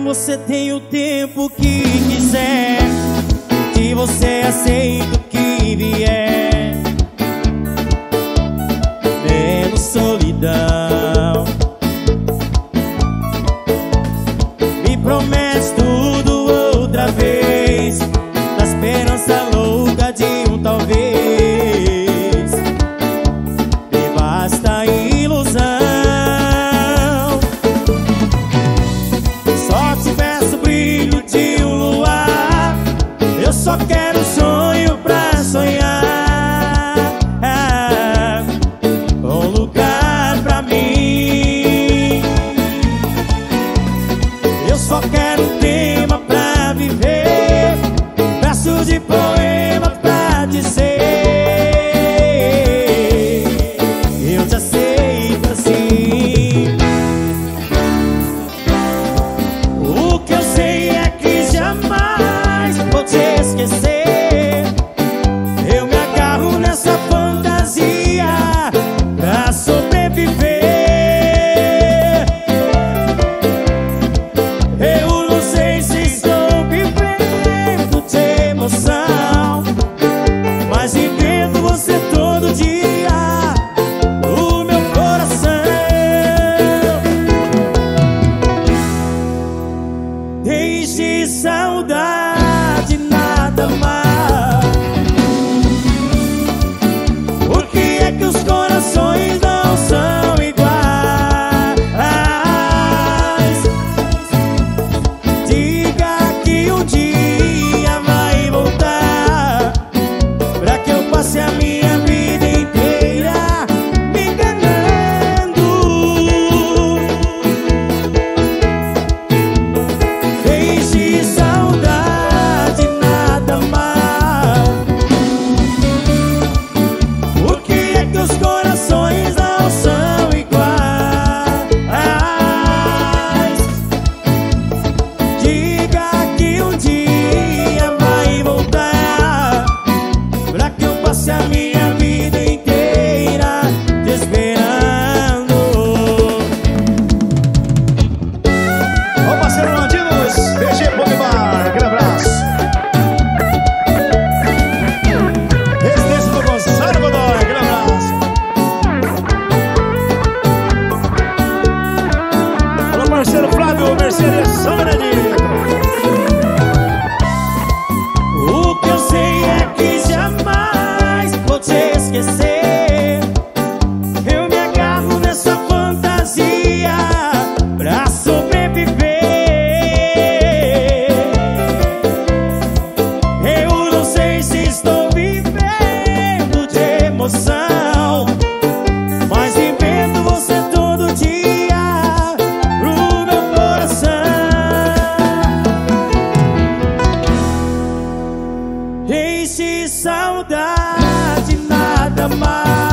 Você tem o tempo que quiser, que você aceita o que vier, menos solidão. Me promete tudo outra vez, na esperança louca de um talvez. Me basta a ilusão. Só te peço o brilho de um luar, eu só quero um sonho pra sonhar, um lugar pra mim. Eu só quero um tema pra viver, versos de poema pra dizer. Eu te aceito assim. O que eu sei é que jamais vou te esquecer. Eu me agarro nessa fantasia pra sobreviver. Eu não sei se estou vivendo de emoção, mas entendo você todo dia no meu coração. Deixe saudade nada mais. Por que é que os corações não são iguais? Diga que um dia vai voltar, pra que eu passe a minha vida inteira me enganando. Deixe saudade nada mais. Por que é que os corações não são iguais? Diga que um dia vai voltar, pra que eu passe a minha vida inteira te esperando. Ô parceiro Landinos, VG Pop Bar, aquele abraço. Residência do Gonçalo Godoy, aquele abraço. Alô parceiro Flávio, Mercedes, São Benedito. O que eu sei é que jamais vou te esquecer. Eu me agarro nessa fantasia pra sobreviver. Eu não sei se estou vivendo de emoção, mas invento você todo dia pro meu coração. Deixe saudade nada mais.